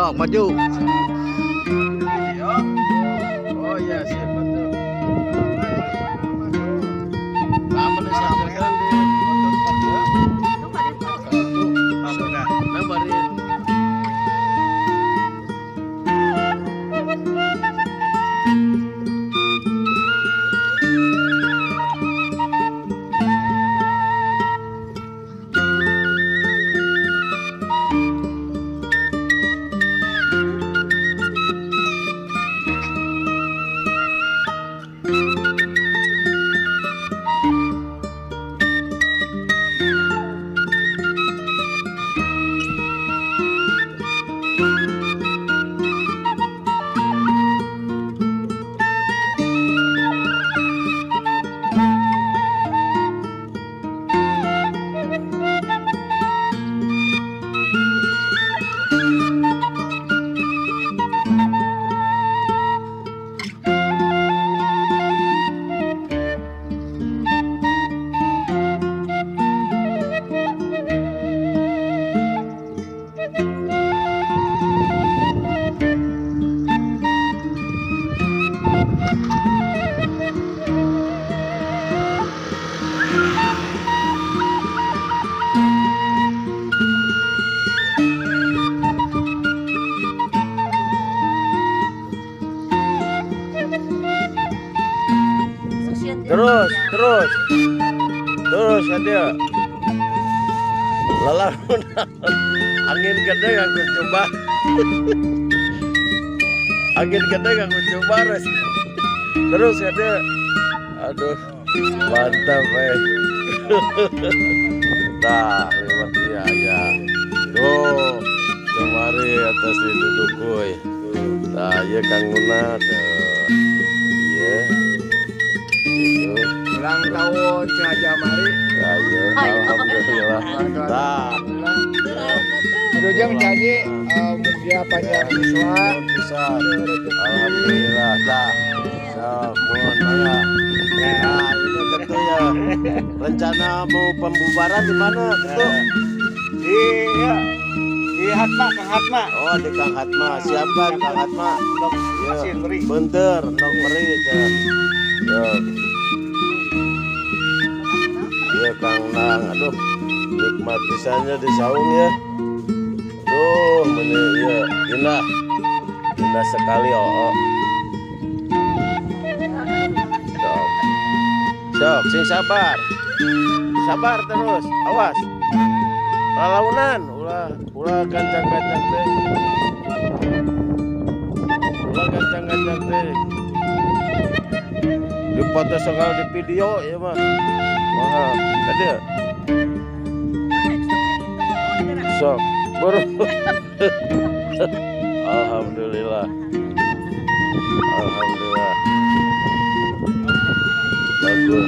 Sok maju. Oh iya siap betul. Kamu nih sambil kan di motor ya. Nambarin. Terus ada lalang angin gede aku coba angin gede aku coba terus ada aduh mantap nah lewat dia ya tuh kemari atas itu dukuy nah ya Kang Muna iya ulang tahun sengaja mari ayo alhamdulillah dah Dujung janji mugia panjang bisa alhamdulillah dah mohon ya nah ini tentu ya rencana mau pembubaran di mana tentu di Hatma Kang Hatma oh di Kang Hatma siapkan Kang Hatma ya bentar nok meri ya Kang Nang aduh nikmat pisahnya di saung ya aduh ini ya indah sekali sok sing sabar terus awas lalaunan ulah gancang-gancang teh di foto soal di video ya mah ada sok baru alhamdulillah bagus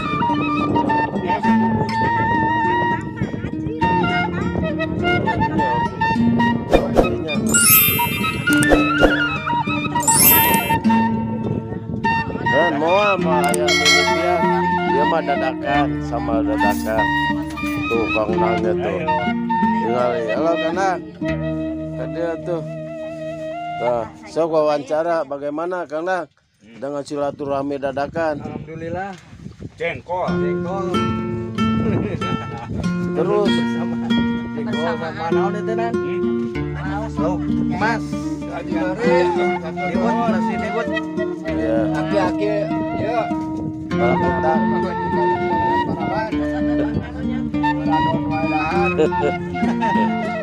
dan mau ayah dia mah dadakan sama dadakan tuh Kang Nangnya tuh tinggal halo Kang dia tuh nah sok wawancara bagaimana Kang Nang dengan silaturahmi dadakan alhamdulillah jengkol terus bersama naon itu nan lauk emas dibut ya aki-aki ya kalau kita paraban